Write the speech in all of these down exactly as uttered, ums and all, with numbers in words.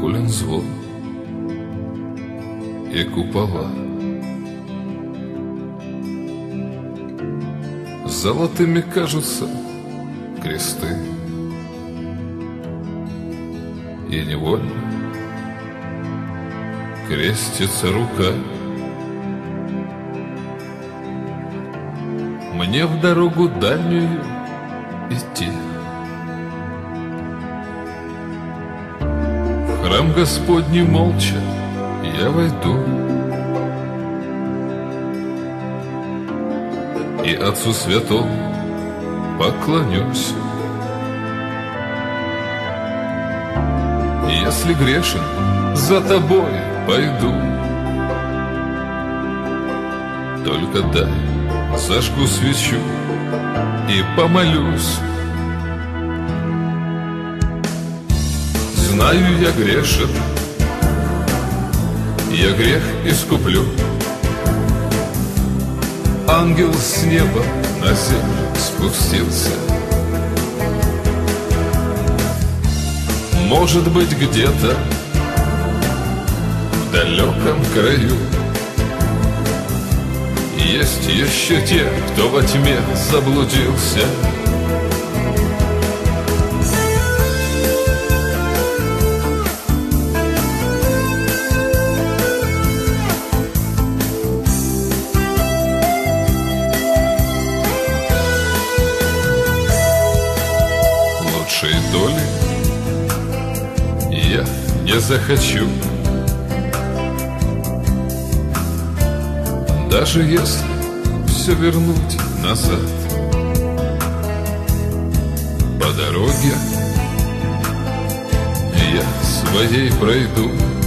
колоколен звон и купола. Золотыми кажутся кресты, и невольно крестится рука. Мне в дорогу дальнюю идти, в храм Господний молча я войду, и Отцу Святому поклонюсь. Если грешен, за тобой пойду, только дай зажгу свечу и помолюсь. Знаю, я грешен, я грех искуплю. Ангел с неба на землю спустился. Может быть, где-то в далеком краю есть еще те, кто во тьме заблудился. Лучшей доли я не захочу, даже если все вернуть назад. По дороге я своей пройду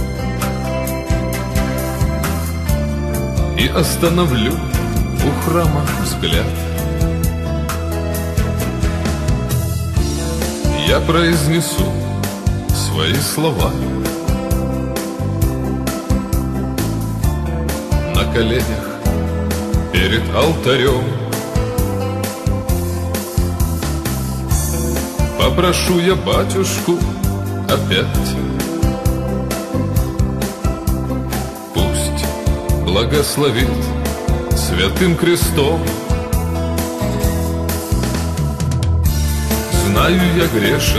и остановлю у храма взгляд. Я произнесу свои слова на коленях перед алтарем. Попрошу я батюшку опять, пусть благословит святым крестом. Знаю, я грешен,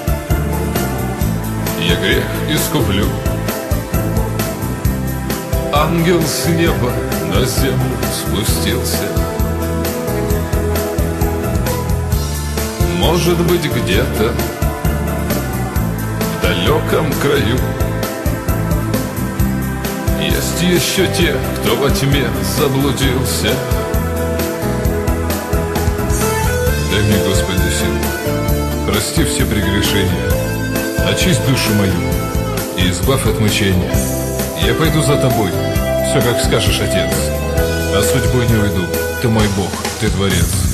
я грех искуплю. Ангел с неба на землю спустился. Может быть, где-то в далеком краю есть еще те, кто во тьме заблудился. Дай мне, Господи, силу, прости все прегрешения, очисть душу мою и избавь от мучения. Я пойду за тобой, все как скажешь, Отец, а судьбой не уйду. Ты мой Бог, ты Творец.